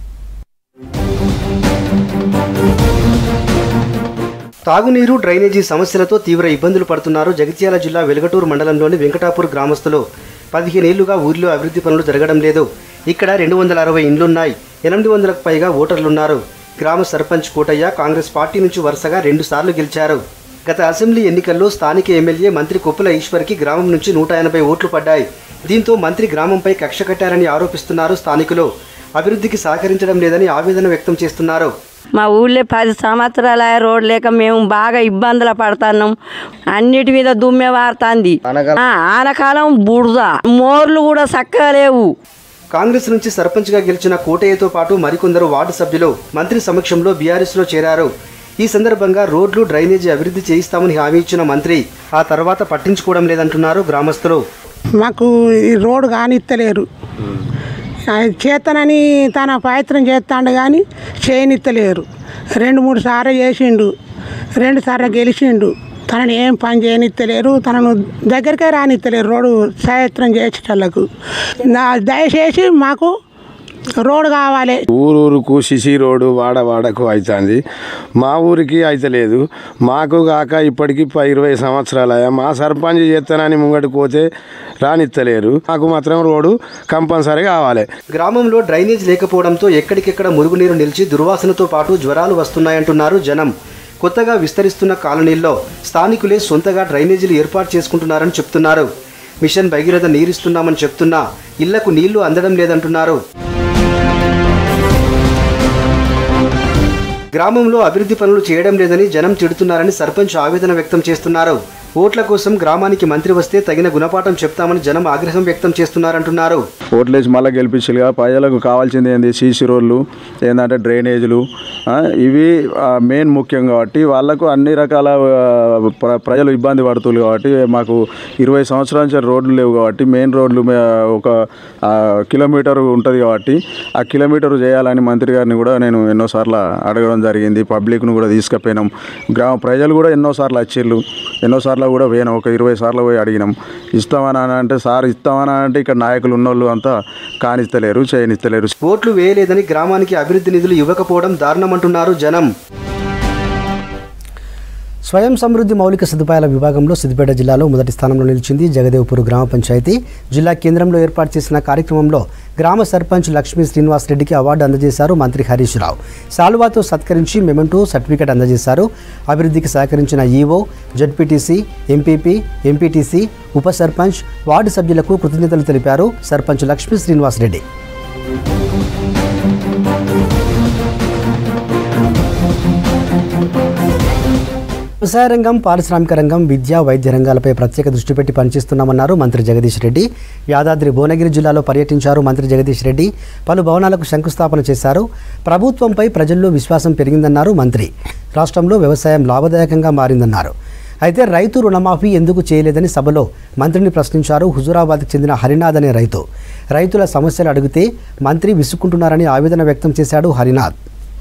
తాగునీరు, డ్రైనేజీ సమస్యలతో తీవ్ర ఇబ్బందులు పడుతున్నారు జగిత్యాల జిల్లా వెలుగటూరు మండలంలోని వెంకటాపూర్ గ్రామస్తులు. పదిహేనేళ్లుగా ఊరిలో అభివృద్ధి పనులు జరగడం లేదు. ఇక్కడ రెండు వందల అరవై ఇండ్లున్నాయి. ఎనిమిది వందలకు పైగా ఓటర్లున్నారు. గ్రామ సర్పంచ్ కోటయ్య కాంగ్రెస్ పార్టీ నుంచి వరుసగా రెండు సార్లు గెలిచారు. గత అసెంబ్లీ ఎన్నికల్లో స్థానిక ఎమ్మెల్యే మంత్రి కొప్పుల ఈశ్వర్కి గ్రామం నుంచి నూట ఎనభై ఓట్లు పడ్డాయి. దీంతో మంత్రి గ్రామంపై కక్ష కట్టారని ఆరోపిస్తున్నారు స్థానికులు. అభివృద్ధికి సహకరించడం లేదని ఆవేదన వ్యక్తం చేస్తున్నారు. మా ఊళ్ళో పది సంవత్సరాల రోడ్ లేక మేము బాగా ఇబ్బందులు పడుతున్నాం. అన్నిటి మీద దుమ్మె వారుతుంది. ఆనకాలం బురద, మోర్లు కూడా చక్కగా లేవు. కాంగ్రెస్ నుంచి సర్పంచ్గా గెలిచిన కోటయ్యతో పాటు మరికొందరు వార్డు సభ్యులు మంత్రి సమక్షంలో బీఆర్ఎస్లో చేరారు. ఈ సందర్భంగా రోడ్లు, డ్రైనేజీ అభివృద్ధి చేయిస్తామని హామీ ఇచ్చిన మంత్రి ఆ తర్వాత పట్టించుకోవడం లేదంటున్నారు గ్రామస్తులు. మాకు ఈ రోడ్డు కానిత్తలేరు. చేతనని తన ప్రయత్నం చేస్తాడు కానీ చేయనిత్తలేరు. రెండు మూడు సార్లు చేసిండు, రెండు సార్లు గెలిచిండు. తనని ఏం పని చేయనిత్తలేరు, తనను దగ్గరికే రానిత్తలేరు రోడ్డు ప్రయత్నం చేసేటోళ్ళకు. దయచేసి మాకు రోడ్డు కావాలి. ఊరూరుకు సిసి రోడ్డు వాడ వాడకు అవుతుంది. మా ఊరికి అయితే లేదు. మాకు కాక ఇప్పటికి ఇరవై సంవత్సరాలయ్యా. మా సర్పంచ్ చేస్తానని ముంగటికి పోతే రానిత్తలేరు. మాకు మాత్రం రోడ్డు కంపల్సరీ కావాలి. గ్రామంలో డ్రైనేజ్ లేకపోవడంతో ఎక్కడికెక్కడ మురుగునీరు నిలిచి దుర్వాసనతో పాటు జ్వరాలు వస్తున్నాయంటున్నారు జనం. కొత్తగా విస్తరిస్తున్న కాలనీల్లో స్థానికులే సొంతగా డ్రైనేజీలు ఏర్పాటు చేసుకుంటున్నారని చెప్తున్నారు. మిషన్ భగీరథ నీరిస్తున్నామని చెప్తున్నా ఇళ్లకు నీళ్లు అందడం లేదంటున్నారు. గ్రామంలో అభివృద్ధి పనులు చేయడం లేదని జనం తిడుతున్నారని సర్పంచ్ ఆవేదన వ్యక్తం చేస్తున్నారు. ఓట్ల కోసం గ్రామానికి మంత్రి వస్తే తగిన గుణపాఠం చెప్తామని జనం ఆగ్రహం వ్యక్తం చేస్తున్నారంటున్నారు. ఓట్లేసి మళ్ళీ గెలిపించలుగా ప్రజలకు కావాల్సింది ఏంది సీసీ రోడ్లు ఏంటంటే డ్రైనేజీలు ఇవి మెయిన్ ముఖ్యం కాబట్టి వాళ్ళకు అన్ని రకాల ప్రజలు ఇబ్బంది పడుతుంది కాబట్టి మాకు ఇరవై సంవత్సరాల నుంచి రోడ్లు లేవు కాబట్టి మెయిన్ రోడ్లు ఒక కిలోమీటర్ ఉంటుంది కాబట్టి ఆ కిలోమీటర్ చేయాలని మంత్రి గారిని కూడా నేను ఎన్నోసార్లు అడగడం జరిగింది. పబ్లిక్ను కూడా తీసుకుపోయినాం. గ్రామ ప్రజలు కూడా ఎన్నోసార్లు వచ్చిర్రు. ఎన్నోసార్లు కూడా పోయినాం. ఒక ఇరవై సార్లు పోయి అడిగినాం. ఇస్తామని అంటే సార్ ఇస్తామని అంటే ఇక్కడ నాయకులు ఉన్నోళ్ళు అంతా కానిస్తలేరు, చేయనిస్తలేరు. ఓట్లు వేయలేదని గ్రామానికి అభివృద్ధి నిధులు ఇవ్వకపోవడం దారుణమంటున్నారు జనం. స్వయం సమృద్ధి మౌలిక సదుపాయాల విభాగంలో సిద్దిపేట జిల్లాలో మొదటి స్థానంలో నిలిచింది జగదేవ్పూర్ గ్రామ పంచాయతీ. జిల్లా కేంద్రంలో ఏర్పాటు చేసిన కార్యక్రమంలో గ్రామ సర్పంచ్ లక్ష్మీ శ్రీనివాస్ రెడ్డికి అవార్డు అందజేశారు మంత్రి హరీష్ రావు. సాల్వాతో సత్కరించి మెమెంటో సర్టిఫికెట్ అందజేశారు. అభివృద్ధికి సహకరించిన ఈవో, జడ్పీటీసీ, ఎంపీపీ, ఎంపీటీసీ, ఉప సర్పంచ్, వార్డు సభ్యులకు కృతజ్ఞతలు తెలిపారు సర్పంచ్ లక్ష్మీ శ్రీనివాస్ రెడ్డి. వ్యవసాయ రంగం, పారిశ్రామిక రంగం, విద్య, వైద్య రంగాలపై ప్రత్యేక దృష్టి పెట్టి పనిచేస్తున్నామన్నారు మంత్రి జగదీష్ రెడ్డి. యాదాద్రి భువనగిరి జిల్లాలో పర్యటించారు మంత్రి జగదీష్ రెడ్డి. పలు భవనాలకు శంకుస్థాపన చేశారు. ప్రభుత్వంపై ప్రజల్లో విశ్వాసం పెరిగిందన్నారు మంత్రి. రాష్ట్రంలో వ్యవసాయం లాభదాయకంగా మారిందన్నారు. అయితే రైతు రుణమాఫీ ఎందుకు చేయలేదని సభలో మంత్రిని ప్రశ్నించారు హుజూరాబాద్కు చెందిన హరినాథ్ అనే రైతు. రైతుల సమస్యలు అడిగితే మంత్రి విసుక్కుంటున్నారని ఆవేదన వ్యక్తం చేశాడు హరినాథ్.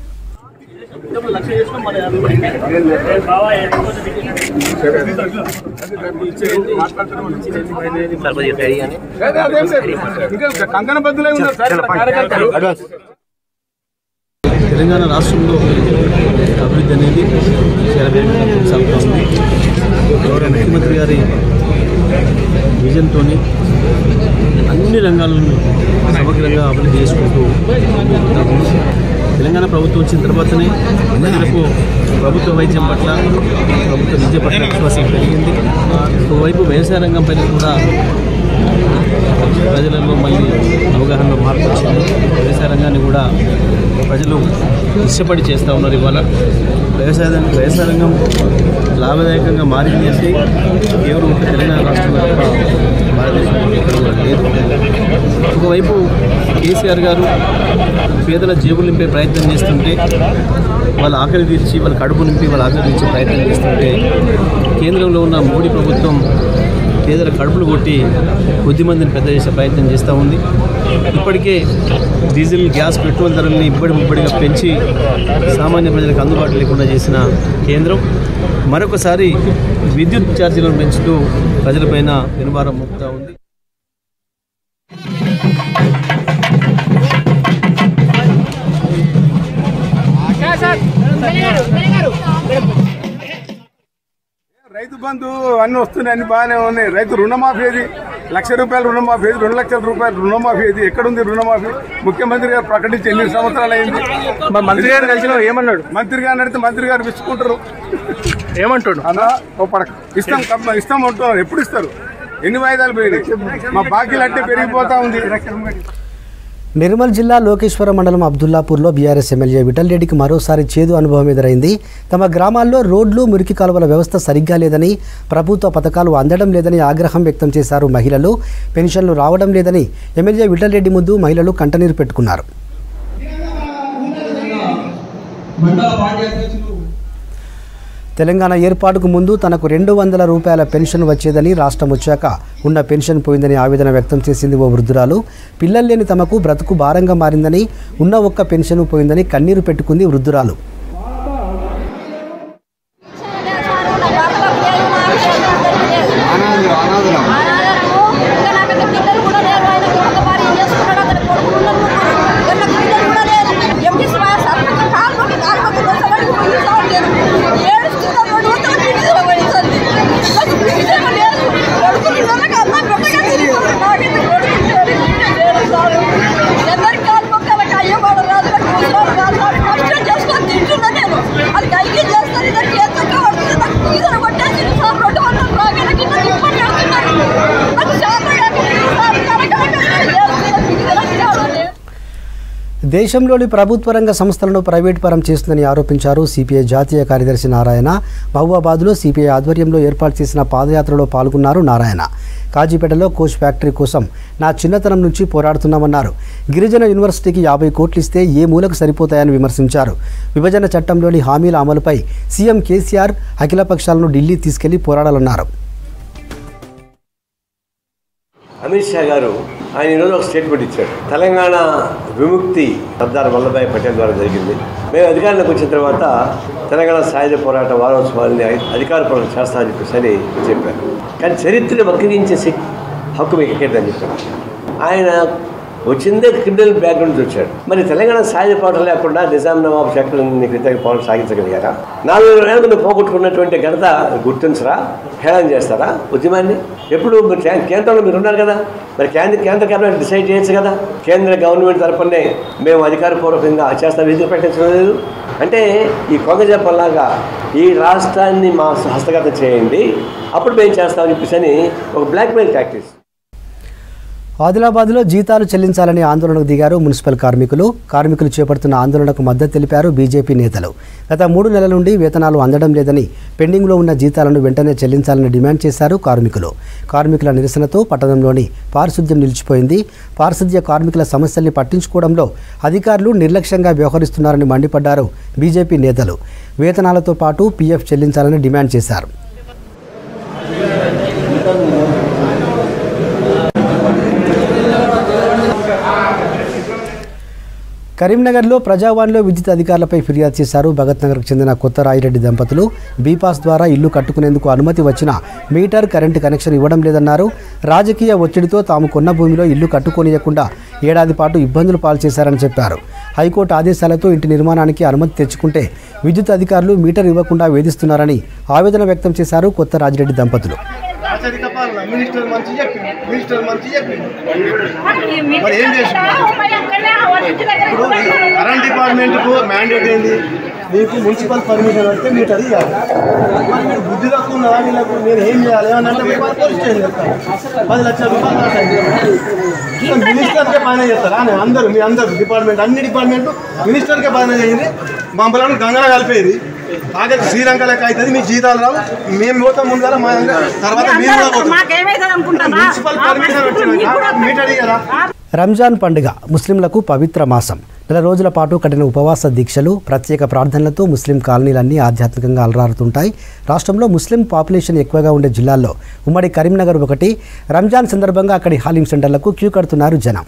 తెలంగాణ రాష్ట్రంలో అభివృద్ధి అనేది చాలా వేగంగా కొనసాగుతోంది. గౌరవ ముఖ్యమంత్రి గారి విజన్తో అన్ని రంగాలను సమగ్రంగా అభివృద్ధి చేసుకుంటూ తెలంగాణ ప్రభుత్వం వచ్చిన తర్వాతనే ప్రజలకు ప్రభుత్వ వైద్యం పట్ల, ప్రభుత్వ విద్య పట్ల విశ్వాసం పెరిగింది. ఒకవైపు వ్యవసాయ రంగం పైన కూడా ప్రజలలో మళ్ళీ అవగాహనలో మార్పు వచ్చింది. వ్యవసాయ రంగాన్ని కూడా ప్రజలు ఇష్టపడి చేస్తూ ఉన్నారు. ఇవాళ వ్యవసాయ వ్యవసాయ రంగం లాభదాయకంగా మారింది అంటే కేవలం ఒక తెలంగాణ రాష్ట్రంలో తప్ప భారతదేశంలో ఎక్కడ కూడా లేదు. ఒకవైపు కేసీఆర్ గారు పేదల జేబులు నింపే ప్రయత్నం చేస్తుంటే, వాళ్ళ ఆకలి తీర్చి వాళ్ళ కడుపు నింపి వాళ్ళ ఆకలి తీర్చే ప్రయత్నం చేస్తుంటే, కేంద్రంలో ఉన్న మోడీ ప్రభుత్వం పేదల కడుపులు కొట్టి కొద్ది మందిని పెద్ద చేసే ప్రయత్నం చేస్తూ ఉంది. ఇప్పటికే డీజిల్, గ్యాస్, పెట్రోల్ ధరల్ని ఇబ్బడి ముబ్బడిగా పెంచి సామాన్య ప్రజలకు అందుబాటు లేకుండా చేసిన కేంద్రం మరొకసారి విద్యుత్ ఛార్జీలను పెంచుతూ ప్రజలపైన నిర్భారం మోపుతూ ఉంది. రైతు బంధు అన్నీ వస్తున్నాయి, అన్ని బాగానే ఉన్నాయి. రైతు రుణమాఫీ ఏది? లక్ష రూపాయలు రుణమాఫీ ఏది? రెండు లక్షల రూపాయలు రుణమాఫీ ఏది? ఎక్కడుంది రుణమాఫీ? ముఖ్యమంత్రి గారు ప్రకటించి ఎన్ని సంవత్సరాలు అయింది? మంత్రి గారు కలిసిన ఏమన్నాడు? మంత్రి గారిని అడిగితే మంత్రి గారు విసుకుంటారు. ఏమంటాడు? అన్నా ఓ పడక ఇస్తాం ఇస్తాం అంటున్నారు. ఎప్పుడు ఇస్తారు? ఎన్ని వాయిదాలు పోయినాయి? మా బాకీలు అంటే పెరిగిపోతా ఉంది. నిర్మల్ జిల్లా లోకేశ్వరం మండలం అబ్దుల్లాపూర్లో బీఆర్ఎస్ ఎమ్మెల్యే విఠల్ రెడ్డికి మరోసారి చేదు అనుభవం ఎదురైంది. తమ గ్రామాల్లో రోడ్లు, మురికి కాలువల వ్యవస్థ సరిగ్గా లేదని, ప్రభుత్వ పథకాలు అందడం లేదని ఆగ్రహం వ్యక్తం చేశారు మహిళలు. పెన్షన్లు రావడం లేదని ఎమ్మెల్యే విఠల్ రెడ్డి ముందు మహిళలు కంటనీరు పెట్టుకున్నారు. తెలంగాణ ఏర్పాటుకు ముందు తనకు రెండు వందల రూపాయల పెన్షన్ వచ్చేదని, రాష్ట్రం వచ్చాక ఉన్న పెన్షన్ పోయిందని ఆవేదన వ్యక్తం చేసింది ఓ వృద్ధురాలు. పిల్లలు లేని తమకు బ్రతుకు భారంగా మారిందని, ఉన్న ఒక్క పెన్షన్ పోయిందని కన్నీరు పెట్టుకుంది వృద్ధురాలు. అందరికీ దేశంలోని ప్రభుత్వ రంగ సంస్థలను ప్రైవేట్ పరం చేస్తుందని ఆరోపించారు సిపిఐ జాతీయ కార్యదర్శి నారాయణ. మహబూబాబాద్లో సిపిఐ ఆధ్వర్యంలో ఏర్పాటు చేసిన పాదయాత్రలో పాల్గొన్నారు నారాయణ. కాజీపేటలో కోచ్ ఫ్యాక్టరీ కోసం నా చిన్నతనం నుంచి పోరాడుతున్నామన్నారు. గిరిజన యూనివర్సిటీకి యాభై కోట్లు ఇస్తే ఏ మూలకు సరిపోతాయని విమర్శించారు. విభజన చట్టంలోని హామీల అమలుపై సీఎం కేసీఆర్ అఖిలపక్షాలను ఢిల్లీ తీసుకెళ్లి పోరాడాలన్నారు. అమిత్ షా గారు ఆయన ఈరోజు ఒక స్టేట్మెంట్ ఇచ్చాడు. తెలంగాణ విముక్తి సర్దార్ వల్లభాయ్ పటేల్ ద్వారా జరిగింది. మేము అధికారంలోకి వచ్చిన తర్వాత తెలంగాణ సాయుధ పోరాట వారోత్సవాన్ని అధికారపూర్వకం చేస్తామని చెప్పేసి అని చెప్పారు. కానీ చరిత్రను వక్రీకరించే హక్కు మీకు ఎక్కడని చెప్పారు. ఆయన వచ్చిందే క్రిమినల్ బ్యాక్గ్రౌండ్ నుంచి వచ్చాడు. మరి తెలంగాణ సాయుధ పోరాటం లేకుండా నిజాం నవాబు చక్రాన్ని వ్యతిరేక పోరాటం సాగించగలిగారా? నాలుగు వేల మంది పోగొట్టుకున్నటువంటి ఘనత గుర్తించరా? హేళన చేస్తారా ఉద్యమాన్ని? ఎప్పుడు మీరు కేంద్రంలో మీరు ఉన్నారు కదా, మరి కేంద్ర కేంద్ర కేబినెట్ డిసైడ్ చేయొచ్చు కదా. కేంద్ర గవర్నమెంట్ తరఫునే మేము అధికారపూర్వకంగా చేస్తాం, ఎందుకు ప్రకటించడం లేదు అంటే ఈ కొంగ చెప్పలాగా ఈ రాష్ట్రాన్ని మా హస్తగతం చేయండి అప్పుడు మేము చేస్తామని చెప్పేసి అని ఒక బ్లాక్మెయిల్ టాక్టిక్స్. ఆదిలాబాద్లో జీతాలు చెల్లించాలని ఆందోళనకు దిగారు మున్సిపల్ కార్మికులు. కార్మికులు చేపడుతున్న ఆందోళనకు మద్దతు తెలిపారు బీజేపీ నేతలు. గత మూడు నెలల నుండి వేతనాలు అందడం లేదని, పెండింగ్లో ఉన్న జీతాలను వెంటనే చెల్లించాలని డిమాండ్ చేశారు కార్మికులు. కార్మికుల నిరసనతో పట్టణంలోని పారిశుద్ధ్యం నిలిచిపోయింది. పారిశుద్ధ్య కార్మికుల సమస్యల్ని పట్టించుకోవడంలో అధికారులు నిర్లక్ష్యంగా వ్యవహరిస్తున్నారని మండిపడ్డారు బీజేపీ నేతలు. వేతనాలతో పాటు పీఎఫ్ చెల్లించాలని డిమాండ్ చేశారు. కరీంనగర్లో ప్రజావాణిలో విద్యుత్ అధికారులపై ఫిర్యాదు చేశారు. భగత్ నగర్కు చెందిన కొత్త రాయిరెడ్డి దంపతులు బీపాస్ ద్వారా ఇల్లు కట్టుకునేందుకు అనుమతి వచ్చిన మీటర్ కరెంటు కనెక్షన్ ఇవ్వడం లేదన్నారు. రాజకీయ ఒత్తిడితో తాము కొన్న భూమిలో ఇల్లు కట్టుకోనియకుండా ఏడాది పాటు ఇబ్బందులు పాలు చేశారని చెప్పారు. హైకోర్టు ఆదేశాలతో ఇంటి నిర్మాణానికి అనుమతి తెచ్చుకుంటే విద్యుత్ అధికారులు మీటర్ ఇవ్వకుండా వేధిస్తున్నారని ఆవేదన వ్యక్తం చేశారు కొత్త రాజిరెడ్డి దంపతులు. కరెంట్ డిపార్ట్మెంట్కు మ్యాండేట్ ఏంది? మీకు మున్సిపల్ పర్మిషన్ వస్తే మీరు అది ఇవ్వాలి. మరి మీరు బుద్ధి తక్కువ ఉన్నదా వీళ్ళకు? నేను ఏం చేయాలి ఏమన్నా పోలీస్ స్టేషన్ చెప్తాను. పది లక్షల రూపాయలు మినిస్టర్కే పైన చేస్తారా? అందరూ మీ అందరూ డిపార్ట్మెంట్ అన్ని డిపార్ట్మెంట్ మినిస్టర్కే పైన చేయండి. మమ్మల్ని గంగలో కలిపేది బాగా శ్రీలంక లెక్క అవుతుంది. మీ జీతాలు రావు, మేము పోతాం ముందర మా తర్వాత మున్సిపల్ పర్మిషన్ వచ్చిన మీటర్ కదా. రంజాన్ పండుగ ముస్లింలకు పవిత్ర మాసం. నెల రోజుల పాటు కఠిన ఉపవాస దీక్షలు, ప్రత్యేక ప్రార్థనలతో ముస్లిం కాలనీలన్నీ ఆధ్యాత్మికంగా అలరారుతుంటాయి. రాష్ట్రంలో ముస్లిం పాపులేషన్ ఎక్కువగా ఉండే జిల్లాల్లో ఉమ్మడి కరీంనగర్ ఒకటి. రంజాన్ సందర్భంగా అక్కడి హాలిం సెంటర్లకు క్యూ కడుతున్నారు జనం.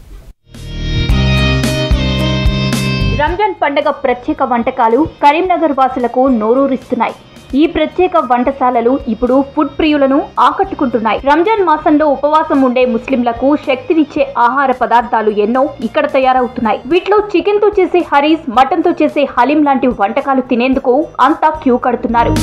రంజాన్ పండుగ ప్రత్యేక వంటకాలు కరీంనగర్ వాసులకు నోరూరిస్తున్నాయి. ఈ ప్రత్యేక వంటశాలలు ఇప్పుడు ఫుడ్ ప్రియులను ఆకట్టుకుంటున్నాయి. రంజాన్ మాసంలో ఉపవాసం ఉండే ముస్లింలకు శక్తినిచ్చే ఆహార పదార్థాలు ఎన్నో ఇక్కడ తయారవుతున్నాయి. వీటిలో చికెన్ తో చేసే హరీస్, మటన్ తో చేసే హలీం లాంటి వంటకాలు తినేందుకు అంతా క్యూ కడుతున్నారు.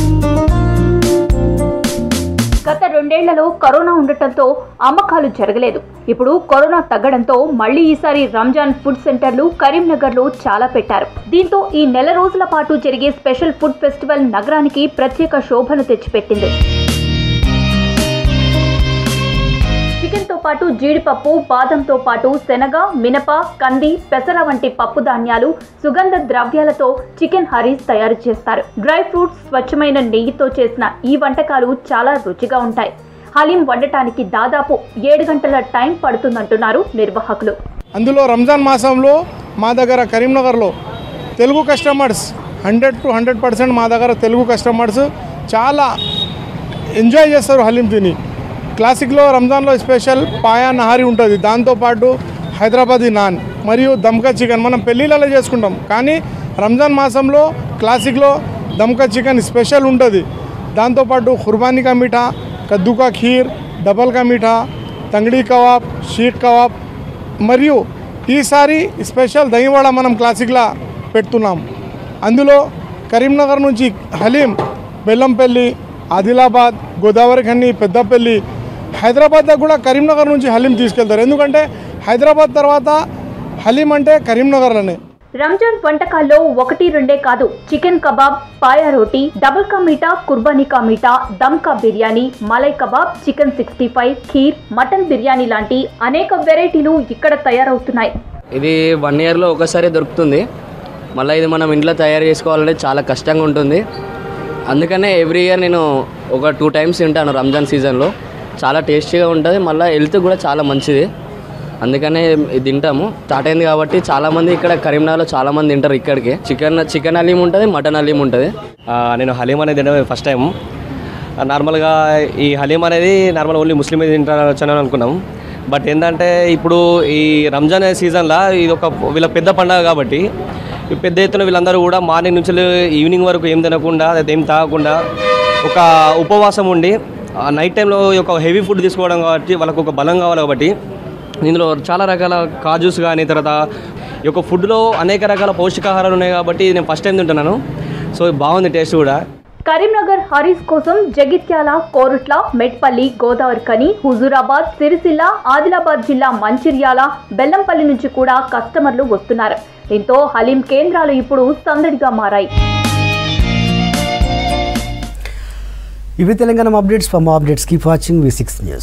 గత రెండేళ్లలో కరోనా ఉండటంతో అమ్మకాలు జరగలేదు. ఇప్పుడు కరోనా తగ్గడంతో మళ్లీ ఈసారి రంజాన్ ఫుడ్ సెంటర్లు కరీంనగర్లో చాలా పెట్టారు. దీంతో ఈ నెల రోజుల పాటు జరిగే స్పెషల్ ఫుడ్ ఫెస్టివల్ నగరానికి ప్రత్యేక శోభను తెచ్చిపెట్టింది. చికెన్ తో పాటు జీడిపప్పు, బాదంతో పాటు శనగ, మినప, కంది, పెసర వంటి పప్పు ధాన్యాలు, సుగంధ ద్రవ్యాలతో చికెన్ హరీస్ తయారు చేస్తారు. డ్రై ఫ్రూట్స్, స్వచ్ఛమైన నెయ్యితో చేసిన ఈ వంటకాలు చాలా రుచిగా ఉంటాయి. హలీం వండటానికి దాదాపు ఏడు గంటల టైం పడుతుందంటున్నారు నిర్వాహకులు. అందులో రంజాన్ మాసంలో మా దగ్గర కరీంనగర్లో Telugu customers hundred to hundred percent మా దగ్గర తెలుగు కస్టమర్స్ చాలా ఎంజాయ్ చేస్తారు హలీం తిని. క్లాసిక్లో రంజాన్లో స్పెషల్ పాయా నహారీ ఉంటుంది. దాంతోపాటు హైదరాబాదీ నాన్ మరియు దమ్కా చికెన్ మనం పెళ్ళిళ్ళలో చేసుకుంటాం, కానీ రంజాన్ మాసంలో క్లాసిక్లో దమ్కా చికెన్ స్పెషల్ ఉంటుంది. దాంతోపాటు ఖుర్బానీ కా మీఠా, కద్దు కా ఖీర్, డబల్ కా మీఠా, తంగడి కబాబ్, షీట్ కబాబ్ మరియు ఈసారి స్పెషల్ దహివడ మనం క్లాసిక్లా పెడుతున్నాం. అందులో కరీంనగర్ నుంచి హలీం, బెల్లంపల్లి, ఆదిలాబాద్, గోదావరి ఖన్ని, పెద్దపల్లి, హైదరాబాద్ దాకా కూడా కరీంనగర్ నుంచి హలీం తీసుకెళ్తారు. ఎందుకంటే హైదరాబాద్ తర్వాత హలీం అంటే కరీంనగర్లోనే. రంజాన్ వంటకాల్లో ఒకటి రెండే కాదు, చికెన్ కబాబ్, పాయా రోటీ, డబుల్ కా మీఠా, కుర్బానీ కా మీఠా, దమ్ కా biryani, malai kebab, chicken sixty five, kheer, mutton biryani లాంటి అనేక వెరైటీలు ఇక్కడ తయారవుతున్నాయి. ఇది వన్ ఇయర్లో ఒకసారి దొరుకుతుంది. మళ్ళీ ఇది మనం ఇంట్లో తయారు చేసుకోవాలంటే చాలా కష్టంగా ఉంటుంది. అందుకనే ఎవ్రీ ఇయర్ నేను ఒక టూ టైమ్స్ తింటాను రంజాన్ సీజన్లో. చాలా టేస్టీగా ఉంటుంది, మళ్ళీ హెల్త్ కూడా చాలా మంచిది. అందుకనే ఇది తింటాము. స్టార్ట్ అయింది కాబట్టి చాలామంది ఇక్కడ కరీంనగర్లో చాలామంది తింటారు ఇక్కడికి. చికెన్ చికెన్ హలీం ఉంటుంది, మటన్ హలీం ఉంటుంది. నేను హలీం అనేది తినడం ఫస్ట్ టైం. నార్మల్గా ఈ హలీం అనేది నార్మల్ ఓన్లీ ముస్లిం తింటారని అనుకున్నాం. బట్ ఏంటంటే ఇప్పుడు ఈ రంజాన్ సీజన్లో ఇది ఒక వీళ్ళ పెద్ద పండుగ కాబట్టి పెద్ద ఎత్తున వీళ్ళందరూ కూడా మార్నింగ్ నుంచి ఈవినింగ్ వరకు ఏం తినకుండా ఏం తాగకుండా ఒక ఉపవాసం ఉండి నైట్ టైంలో ఒక హెవీ ఫుడ్ తీసుకోవడం కాబట్టి వాళ్ళకు ఒక బలం కావాలి. కాబట్టి ఇందులో చాలా రకాల కాజూస్ కానీ తర్వాత ఈ యొక్క ఫుడ్లో అనేక రకాల పౌష్టికాహారాలు ఉన్నాయి కాబట్టి నేను ఫస్ట్ టైం తింటున్నాను. సో బాగుంది టేస్ట్ కూడా. కరీంనగర్ హరీస్ కోసం జగిత్యాల, కోరుట్ల, మెట్పల్లి, గోదావరి ఖని, హుజూరాబాద్, సిరిసిల్ల, ఆదిలాబాద్ జిల్లా మంచిర్యాల, బెల్లంపల్లి నుంచి కూడా కస్టమర్లు వస్తున్నారు. దీంతో హలీం కేంద్రాలు ఇప్పుడు సందడిగా మారాయి. ఇవి Telangana updates. For more updates keep watching V six news.